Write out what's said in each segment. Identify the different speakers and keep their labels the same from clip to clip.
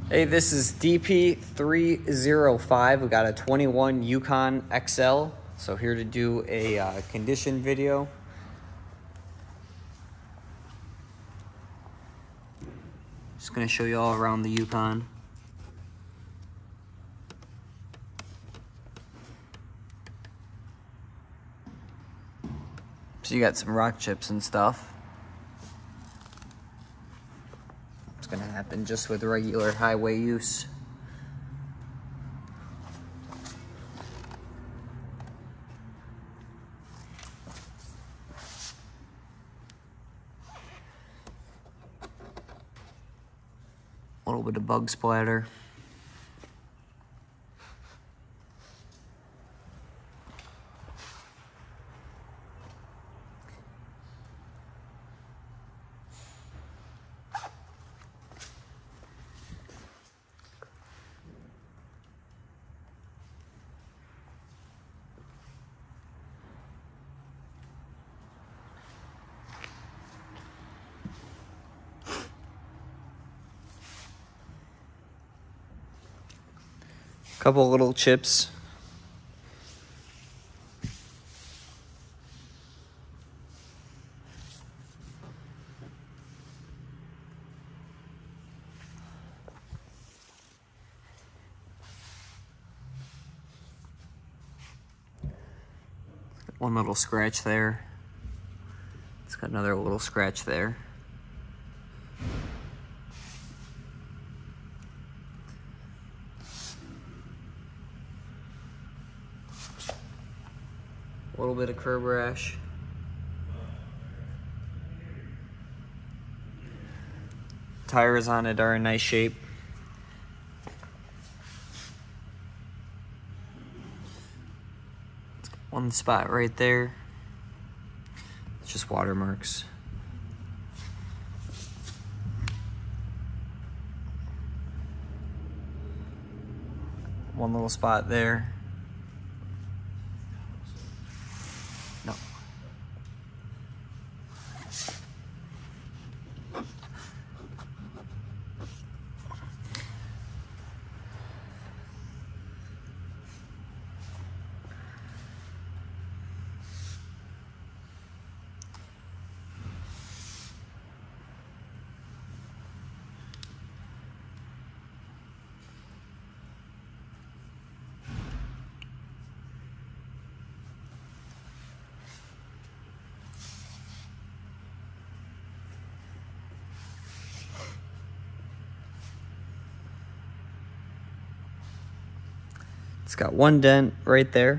Speaker 1: Hey, this is DP305. We got a 21 Yukon XL. So here to do a condition video. Just gonna show you all around the Yukon. So you got some rock chips and stuff. It's gonna happen just with regular highway use. A little bit of bug splatter. Couple little chips. One little scratch there. It's got another little scratch there. A little bit of curb rash. Tires on it are in nice shape. One spot right there. It's just water marks. One little spot there. No. It's got one dent right there.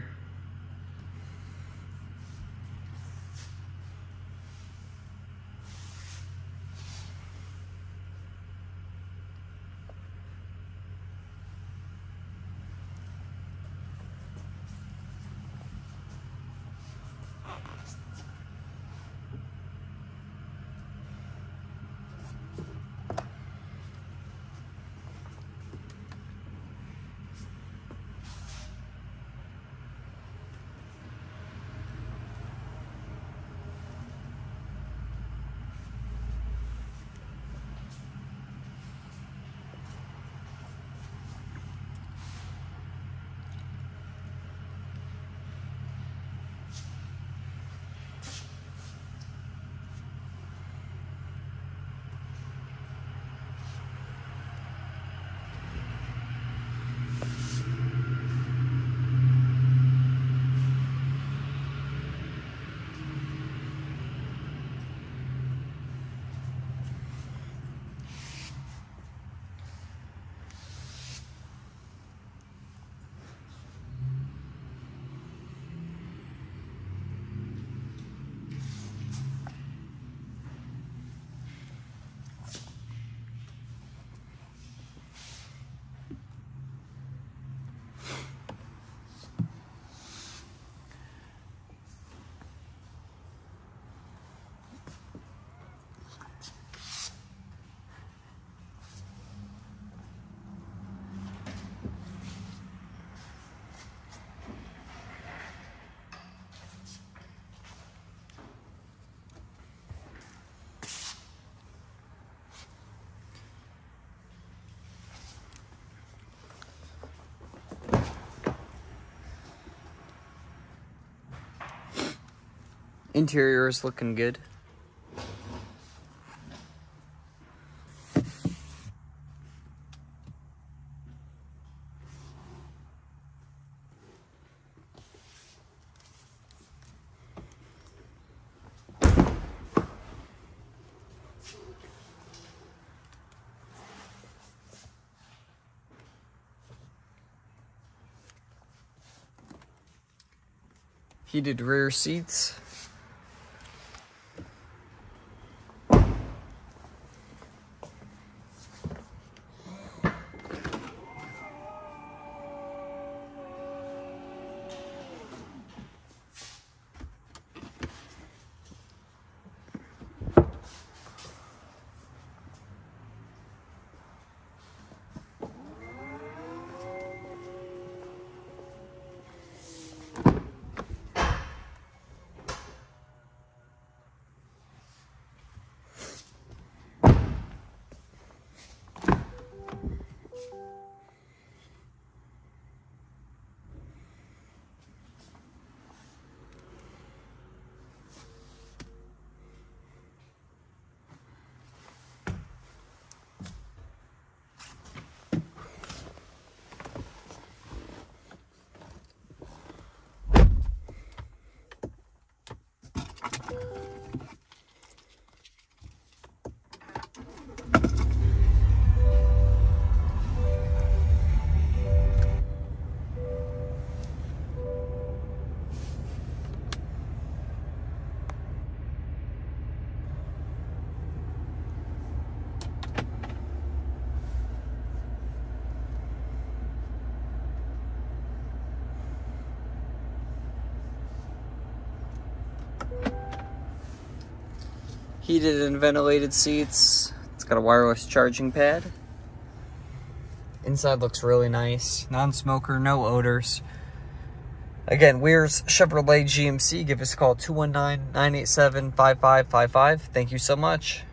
Speaker 1: Interior is looking good. Heated rear seats. Heated and ventilated seats. It's got a wireless charging pad. Inside looks really nice. Non-smoker, no odors. Again, Weir's Chevrolet GMC. Give us a call, 219-987-5555. Thank you so much.